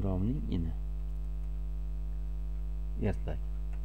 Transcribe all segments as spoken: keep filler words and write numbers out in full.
birovning ini. Ertak.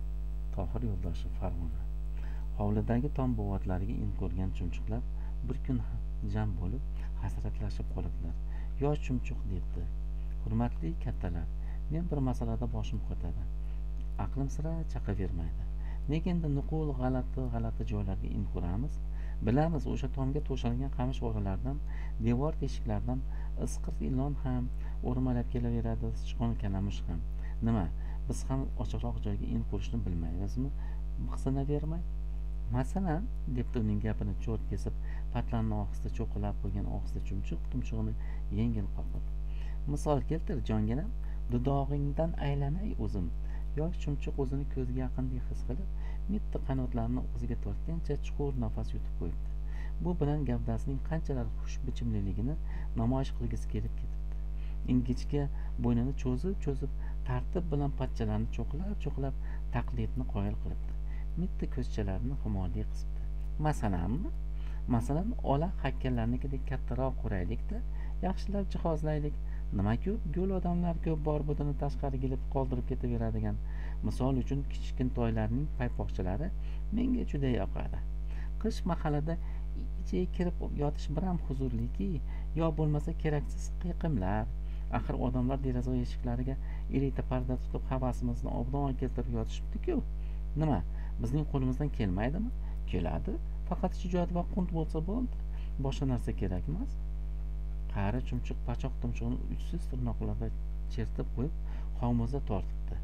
Tohir Yo'ldoshev, Farg'ona. Hovlidagi tom bo'g'otlarga in ko'rgan chumchuqlar bir kun jam bo'lib hasratlashib qoladilar. Yo chumchuq debdi. Hurmatli kattalar, men bir masalada boshim qotadi. Aqlim sira chaqavermaydi. Nega endi nuqul g'alati-g'alati joylarga in ko'ramiz? Bilamiz, o'sha tomga to'shalgan qamish o'ralardan, devor teshiklardan isqirt ilon ham o'rmalab kelaveradi, sichqon kalamush ham. Nima, biz ham ochiqroq joyga in ko'rishni bilmaymizmi? Biqsinavermay. Masalan, debdi uning gapini cho'rt kesib, patlarni ohista cho'qilab qo'ygan ohista chumchuq tumshug'ini yengil qoqib. Misol keltir, jonginam, dudog'ingdan aylanay o'zim. Yosh chumchuq o'zini ko'zga yaqindek his qilib, mitti qanotlarini o'ziga tortgancha chuqur nafas yutib qo'yibdi. Bu bilan gavdasining qanchalar xushbichimliligini namoyish qilgisi kelib ketibdi. Ingichka bo'ynini cho'zib-cho'zib, tartib bilan patchalarini cho'qilab-cho'qilab taqlidni qoyil qilibdi. Mitti ko'zchalarini xumorlik qisibdi. Masalanmi? Masalan, ola hakkallarnikidek kattaroq quraylikda, yaxshilab jihozlaylik. Nima ko'p go'l odamlar ko'p bor budini tashqariga ilib qoldirib ketaveradigan. Misol uchun kichkintoylarning paypoqchalari menga juda yoqadi. Qish mahallada ichiga kirib yotish biram huzurliki, yo bo'lmasa keraksiz qiyiqimlar. Axir odamlar deraza eshiklariga elita parda tutib havasimizni obdon keltirib yotishibdi-ku. Nima, bizning qo'limizdan kelmaydimi? Keladi, faqat shijoat va qunt bo'lsa bo'ldi. Boshqa narsa kerak emas. Qari chumchuq pachoq tumshug'ini uchsiz tirnoqlarga chertib qo'yib, hovmizda tortibdi.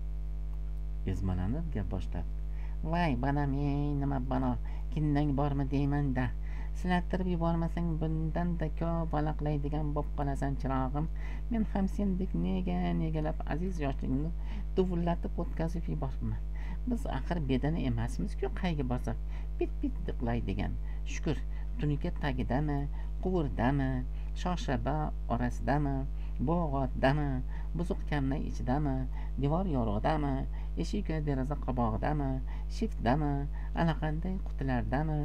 Ezmalanib gap boshladi. Voy, banam, ey, nima bano, kindang bormi deyman-da. Sinattirib yubormasang bundan-da ko'p balaqlaydigan bo'p qolasan, chirog'im. Men ham sendek nega-negalab aziz yoshligimni duvullatib o'tkazib yuboribman. Biz axir bedana emasmiz-ku, qayga borsak pit-pit diqlaydigan. Shukr, tunuka tagidami, quvurdami, shoshaba orasidami, bo'g'otdami, buzuq kamnay ichidami, devor yorug'idami, eshik va deraza qabog'idami, shiftdami, allaqanday qutilardami.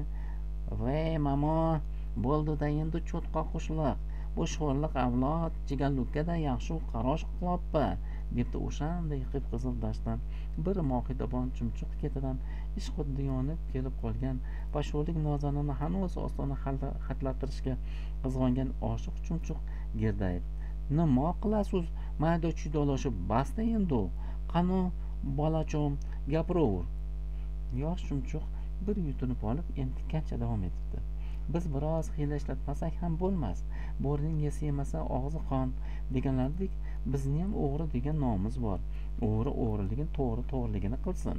Voy mamo, bo'ldi-da endi cho'tqa qo'shiliq. Bu sho'rliq avlod jigallukkada yaxshi qarosh qilibdi, debdi o'shanday qip-qizil dashtdan bir moqidabon chumchuq ketidan ish xuddi yonib kelib qolgan va sho'rlik nozanini hanuz ostona xatlatirishga qizg'ongan oshiq chumchuq gerdayib. Nima qilasiz, mayda chidolashib basta endi. Qani bolachom, gapiravur. Yosh chumchuq bir yutunib olib entikkancha davom etibdi. Biz biroz hiyla ishlatmasak ham bo'lmas. Bo'rining yesi yemasa og'zi qon deganlardek, bizni ham o'g'ri degan nomimiz bor. O'g'ri o'g'riligini, to'g'ri to'g'riligini qilsin.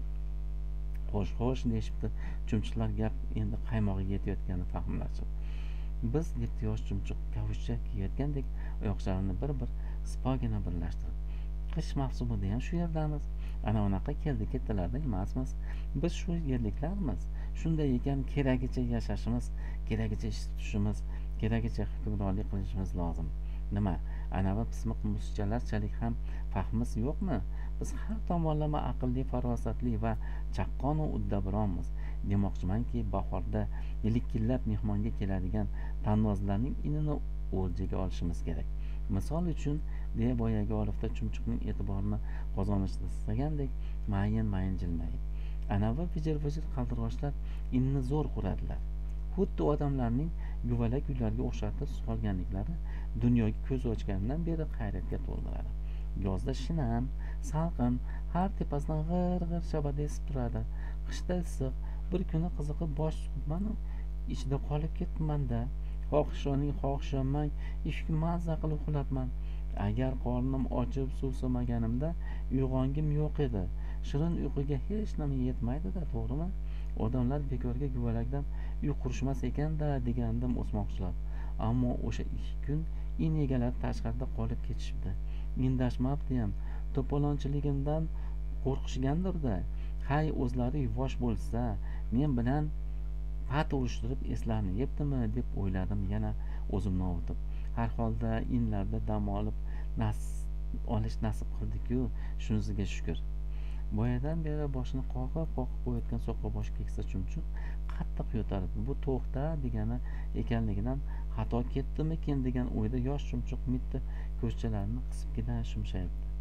Xo'sh, xo'sh deyishibdi. Chumchuqlar gap endi qaymog'iga yetayotganini fahmlashib. Biz debdi yosh chumchuq kavushcha kiyayotgandek oyoqlarini bir-bir sipogina birlashtirib. Qish mavsumida ham shu yerdamiz. Ana unaqa keldi-ketdilarda emasmiz. Biz shu yerliklarmiz. Shunday ekan, keragicha yashashimiz, keragicha ish tutishimiz, keragicha hukmronlik qilishimiz lozim. Nima, anavi pismiq musichalarchalik ham fahmimiz yo'qmi? Biz har tomonlama aqlli, farosatli va chaqqon va uddaburonmiz. Demoqchimanki, bahorda likillab mehmonga keladigan tannozlarning inini o'ljaga olishimiz kerak. Misol uchun, deya boyagi olifta chumchuqning e'tiborini qozonishni istagandek mayin-mayin jilmayib. Anavi vijir-vijir qaldirg'ochlar inni zo'r quradilar. Xuddi odamlarning guvalak uylarga o'xshatib solganliklari dunyoga ko'z ochganidan beri hayratga to'ldiradi. Yozda shinam, salqin, har tepasidan g'ir-g'ir shabada esib turadi. Qishda issiq, bir kuni qiziqib bosh suqibman, ichida qolib ketibman-da. Xohishoning xohishamang, ishki mazza qilib uxlabman. Agar qornim ochib suvsamaganimda uyg'ongim yo'q edi. Shirin uyquga hech nima yetmaydi-da, to'g'rimi? Odamlar bekorga guvalakdan uy qurishmas ekan-da degandim o'smoqchilar. Ammo o'sha ikki kun in egalari tashqarida qolib ketishibdi. Indashmabdi ham. To'polonchiligimdan qo'rqishgandir-da. Hay, o'zlari yuvosh bo'lsa, men bilan pat urishtirib eslarni yebdimi deb o'yladim yana o'zimni ovutib. Har holda inlarda dam olib nas olish nasib qildi-ku, shunisiga shukr. Boyadan beri boshini qoqib-qoqib qo'yayotgan so'qqabosh keksa chumchuq qattiq yo'talib, bu to'xta degani ekanligidan xato ketdimikin degan o'yda yosh chumchuq mitti ko'zchalarini qisibgina shumshayibdi.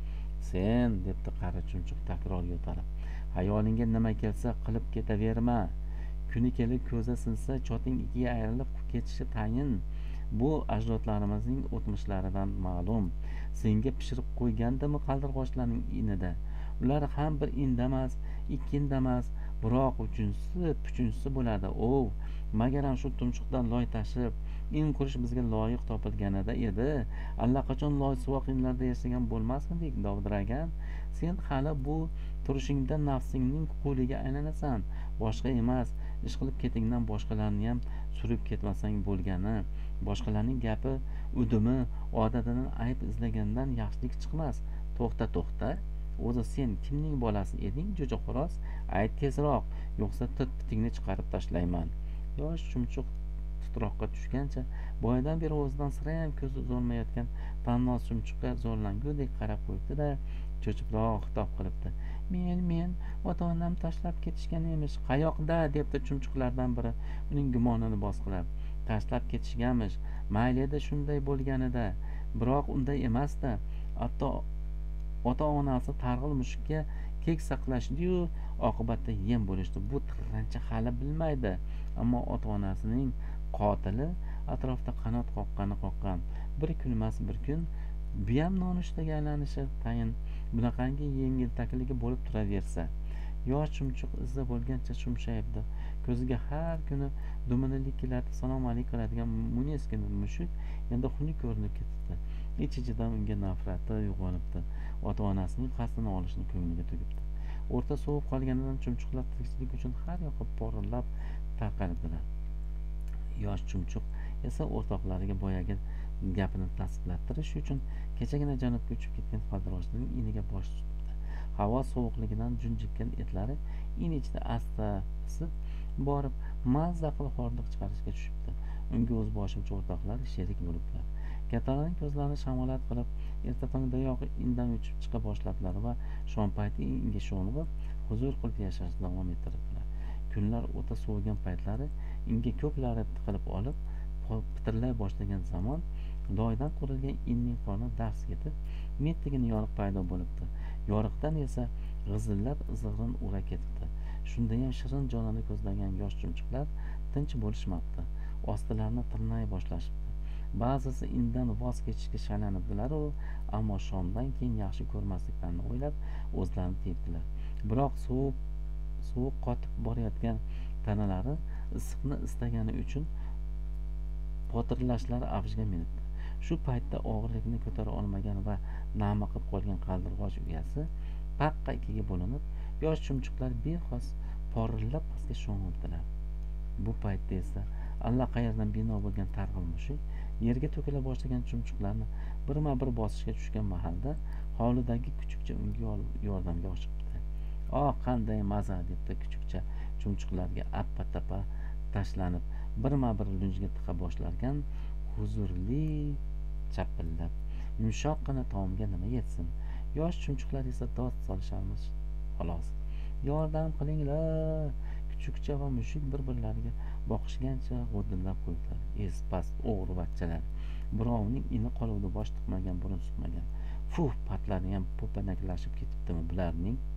Sen, debdi qari chumchuq takror yo'talib, xayolingga nima kelsa qilib ketaverma. Kuni kelib ko'za sinsa choting ikkiga ayrilib ketishi tayin. Bu ajdodlarimizning o'tmishlaridan ma'lum. Senga pishirib qo'ygandimi qaldirg'ochlarning inida? Ular ham bir indamas, ikki indamas, biroq uchinchisi puchunchisi bo'ladi. Ov, magaram shu tumshuqdan loy tashib, in qurish bizga loyiq topilganida edi. Allaqachon loy suvoq inlarda yashagan bo'lmasmidik, dovdiragan. Sen hali bu turishingda nafsingning qo'liga aylanasan. Boshqa emas, ishqilib ketingdan boshqalarni ham surib ketmasang bo'lgani. Boshqalarning gapi, udumi, odatidan ayb izlagandan yaxshilik chiqmas. To'xta, to'xta. O'zi sen kimning bolasi eding, jo'jaxo'roz? Ayt tezroq, yo'qsa tit-pitingni chiqarib tashlayman. Yosh chumchuq titroqqa tushgancha boyadan beri o'zidan sirayam ko'zi uzolmayotgan tannoz chumchuqqa zo'rlangudek qarab qo'yibdi-da, cho'chibroq xitob qilibdi. Men, men, ota-onam tashlab ketishgan emish. Qayoqda? Debdi chumchuqlardan biri uning gumonini bosqilab. Tashlab ketishganmish. Mayli edi shunday bo'lganida, biroq unday emasda. Hatto ota-onasi targ'il mushukka kek saqlashdi-yu, oqibatda yem bo'lishdi. Bu tirrancha hali bilmaydi, ammo ota-onasining qotili atrofda qanot qoqqani qoqqan. Bir kun emas bir kun buyam nonushtaga aylanishi tayin. Bunaqangi yengiltakligi bo'lib turaversa. Yosh chumchuq izza bo'lgancha shumshayibdi. Ko'ziga har kuni dumini likillatib salom alaykum qiladigan muneskin mushuk endi xunuk ko'rinib ketibdi. Ich-ichidan unga nafrati uyg'onibdi. Ota-onasining qasdini olishni ko'ngliga tugibdi. O'rta sovib qolganidan chumchuqlar tirikchilik uchun har yoqqa porillab tarqalibdilar. Yosh chumchuq esa o'rtoqlariga boyagi gapini tasdiqlattirish uchun kechagina janubga uchib ketgan qaldirg'ochning iniga bosh tutibdi. Havo sovuqligidan junjikkan etlari in ichida asta isib borib mazza qilib hordiq chiqarishga tushibdi. Unga o'z boshimcha o'rtoqlari sherik bo'libdilar. Kattalarning ko'zlarini shamolat qilib, erta tongdayoq indan uchib chiqa boshladilar va shom payti inga sho'ng'ib, huzur qilib yashashni davom ettirdilar. Kunlar o'ta sovigan paytlari inga ko'plari tiqilib olib, pitirlay boshlagan zamon loydan qurilgan inning qorni dars ketib, mettigina yoriq paydo bo'libdi. Yoriqdan esa g'izillab izg'irin ura ketibdi. Shundayam shirin jonini ko'zlagan yosh chumchuqlar tinch bo'lishmabdi. Ostilarini tirnay boshlashibdi. Ba'zisi indan voz kechishga shaylanibdilar-u, ammo shomdan keyin yaxshi ko'rmasliklarini o'ylab o'zlarini tiyibdilar. Biroq sovuq sovuq qotib borayotgan tanalari issiqni istagani uchun potirlashlari avjiga minibdi. Shu paytda og'irlikni ko'tara olmagan va namiqib qolgan qaldirg'och uyasi paqqa ikkiga bo'linib, yosh chumchuqlar bexos porillab pastga sho'ng'ibdilar. Bu paytda esa allaqayerdan bino bo'lgan targ'il mushuk yerga to'kila boshlagan chumchuqlarni birma-bir bosishga tushgan mahalda hovlidagi kuchukcha unga yordamga oshiqibdi. "Oh, qanday maza!" debdi kuchukcha chumchuqlarga appa-tapa tashlanib, birma-bir lunjga tiqa boshlarkan, huzurli chapillab. Yumshoqqina taomga nima yetsin? Yosh chumchuqlar esa dod solisharmish xolos. "Yordam qilinglar!" Kuchukcha va mushuk bir-birlariga boqishgancha g'o'dillab qo'ydilar. Espas o'g'rivachchalar. Birovning ini qoluvdi bosh tiqmagan, burun suqmagan. Fuh, patlari ham po'panaklashib ketibdimi bularning?